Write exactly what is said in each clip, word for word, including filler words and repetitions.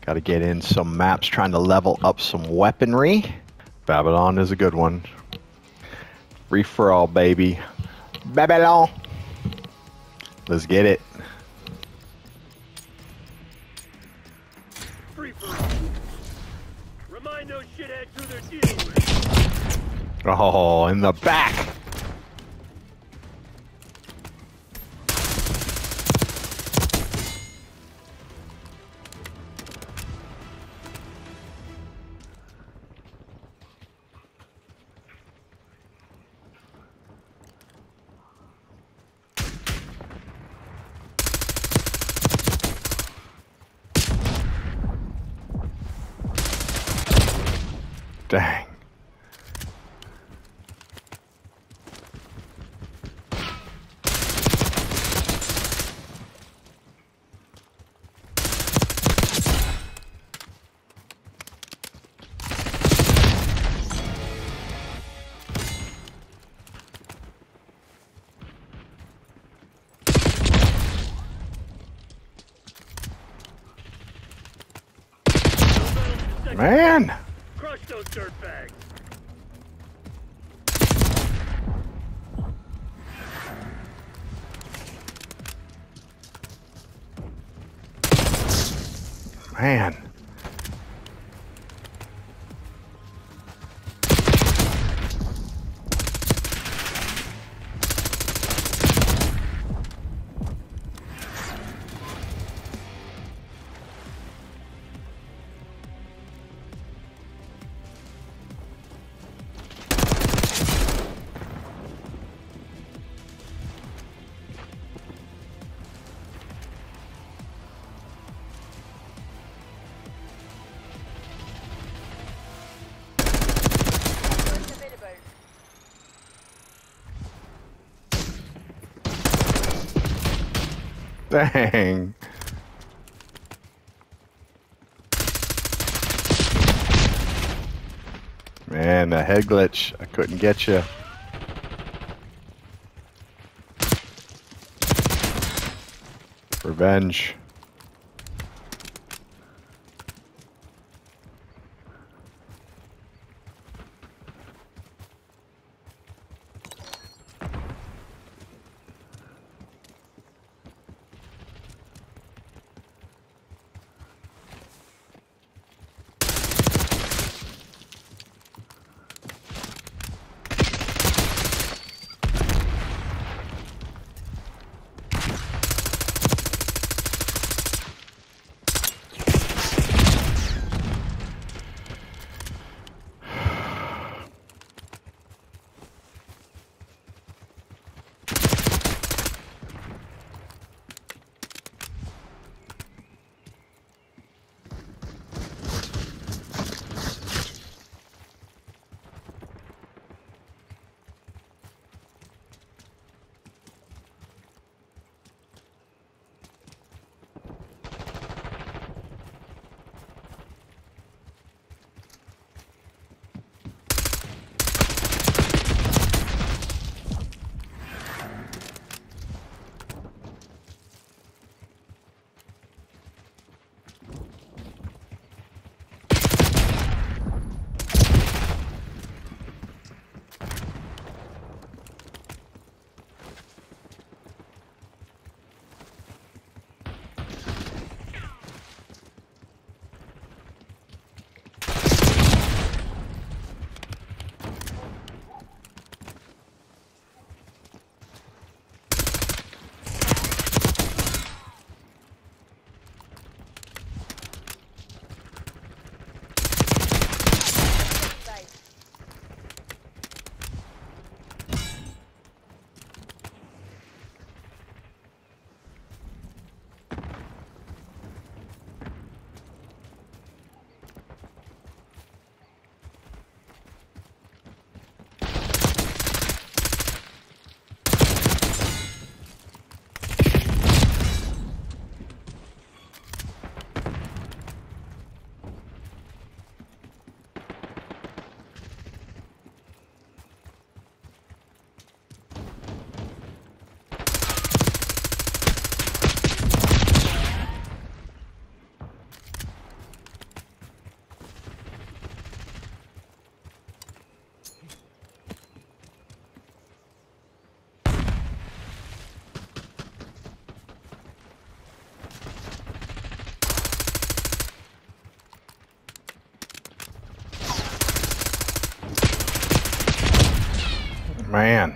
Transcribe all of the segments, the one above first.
Got to get in some maps, trying to level up some weaponry. Babylon is a good one. Free for all, baby. Babylon. Let's get it. Free for all. Remind those shitheads who they're dealing with. Oh, in the back. Dang. Man. Crush those dirtbags. Man. Dang. Man, the head glitch. I couldn't get you. Revenge. Man.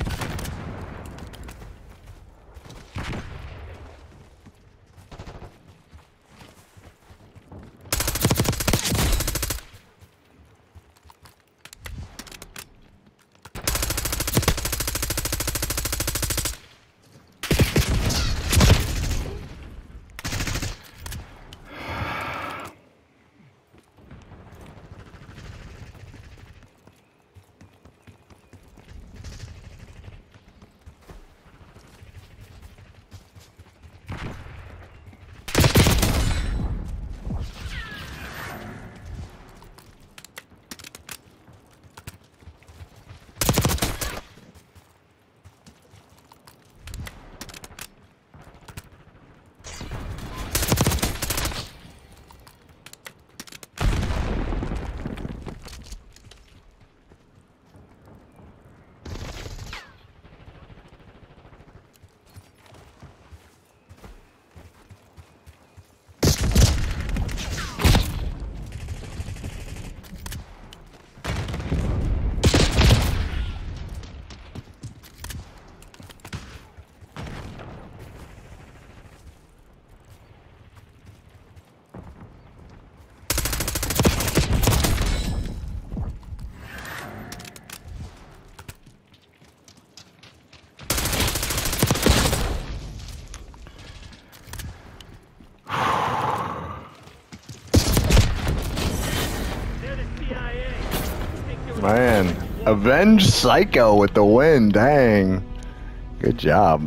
Man, Avenged Psycho with the win, dang. Good job.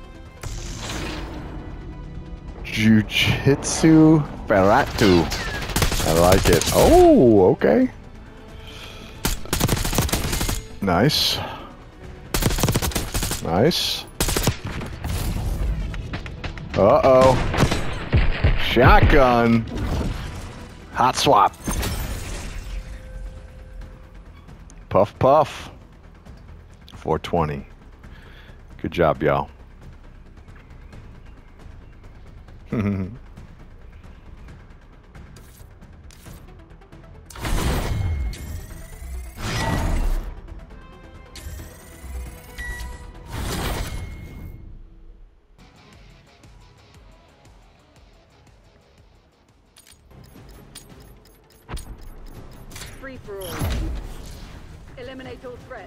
Jujitsu Ferratu. I like it. Oh, okay. Nice. Nice. Uh-oh. Shotgun. Hot swap. Puff, puff. four twenty. Good job, y'all. Free for all. Eliminate all threats.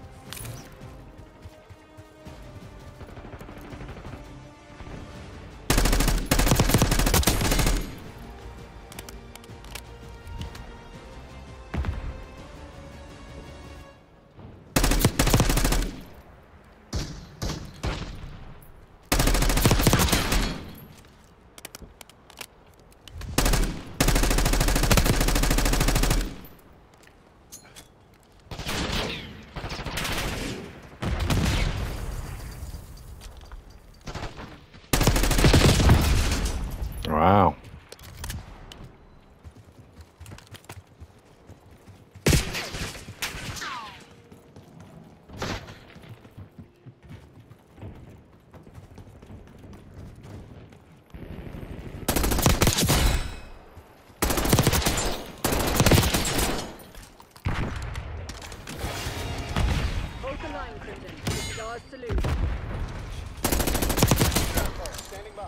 Wow. Hold the line, Crimson. This is ours to lose. Standing by.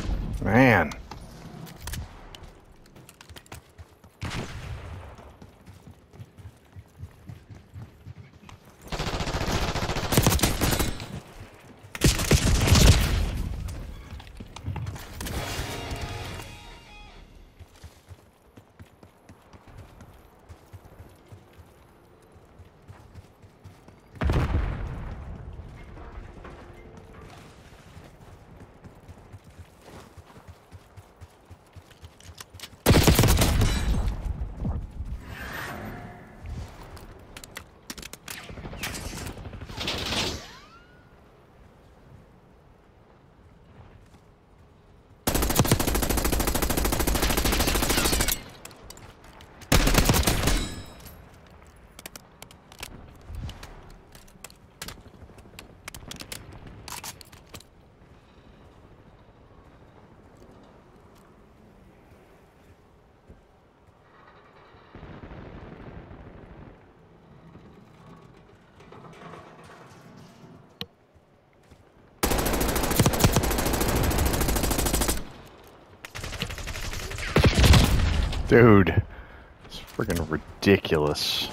Man. Dude, it's freaking ridiculous.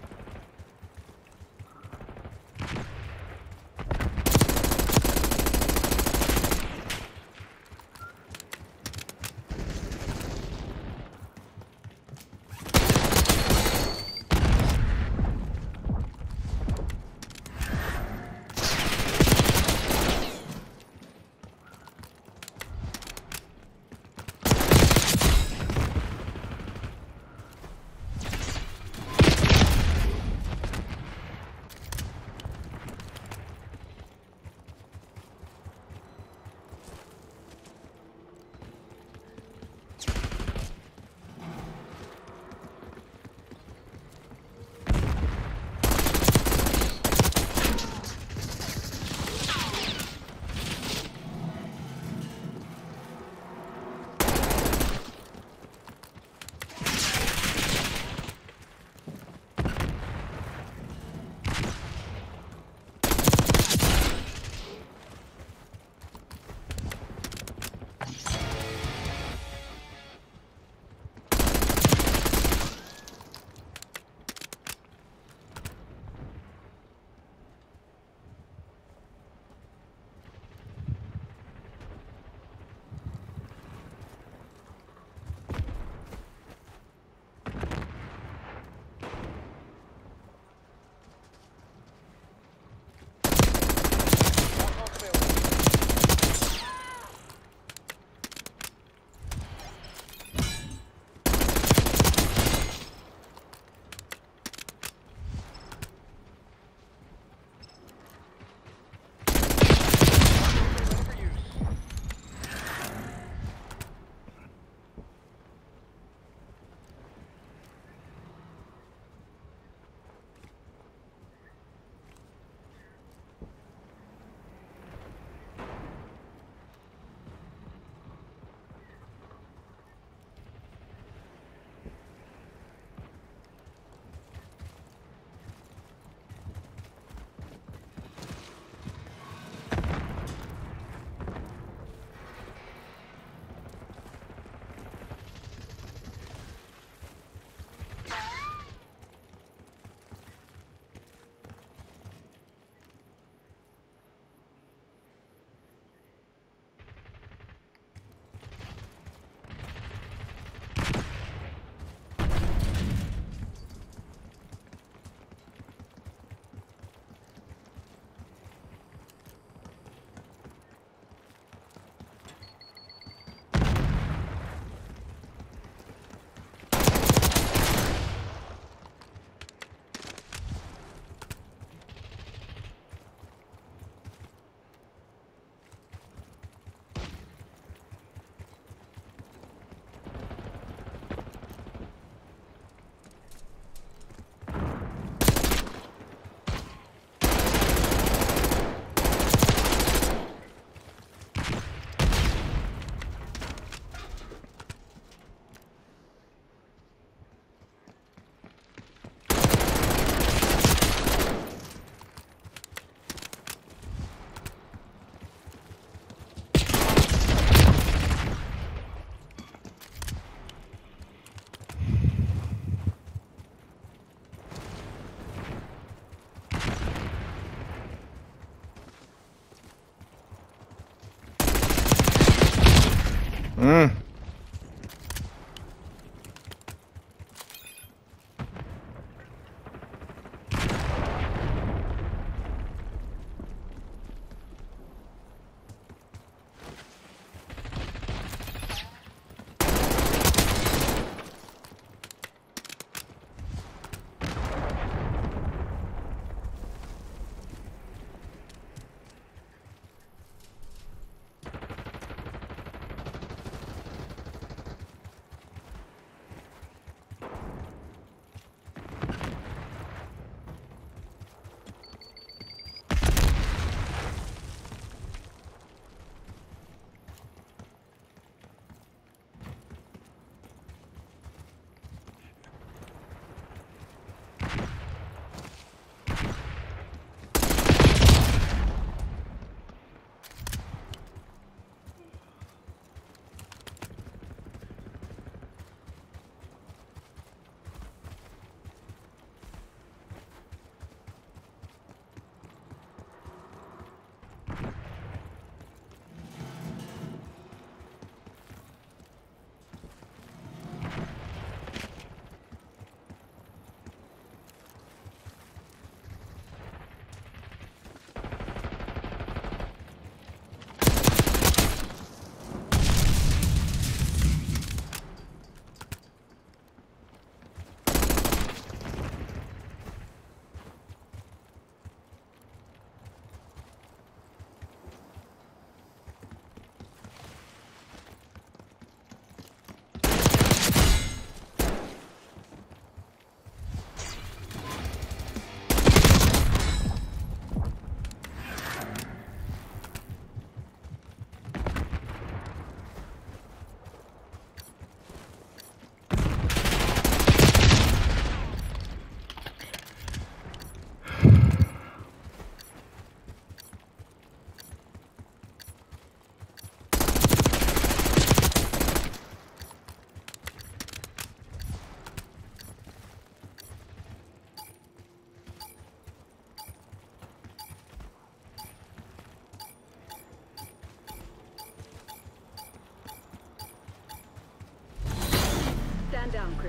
Mm.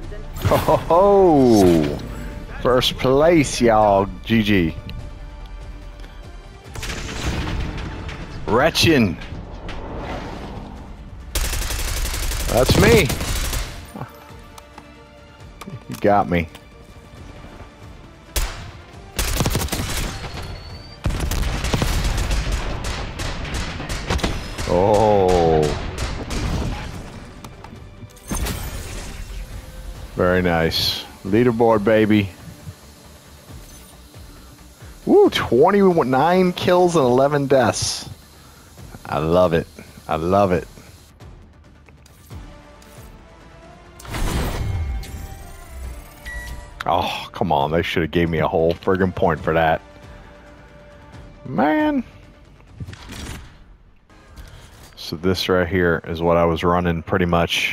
Crimson. Ho ho ho! First place, y'all. G G. Wretchin. That's me. You got me. Oh. Very nice. Leaderboard, baby. Woo, twenty-nine kills and eleven deaths. I love it. I love it. Oh, come on. They should have gave me a whole friggin' point for that. Man. So this right here is what I was running pretty much.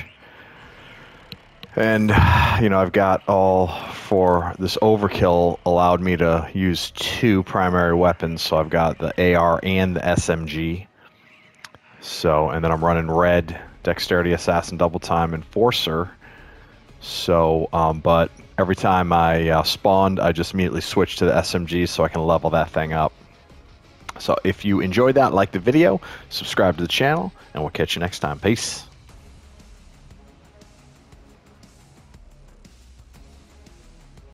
And, you know, I've got all for this overkill allowed me to use two primary weapons. So I've got the A R and the S M G. So, and then I'm running red, Dexterity, Assassin, Double Time, Enforcer. So, um, but every time I uh, spawned, I just immediately switched to the S M G so I can level that thing up. So if you enjoyed that, like the video, subscribe to the channel, and we'll catch you next time. Peace.